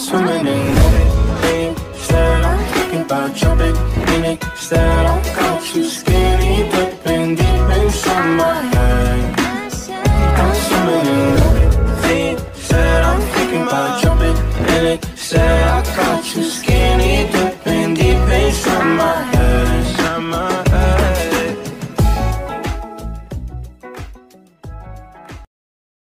swimming in it. Instead, I'm thinking about jumping in it. Instead, I got you scared.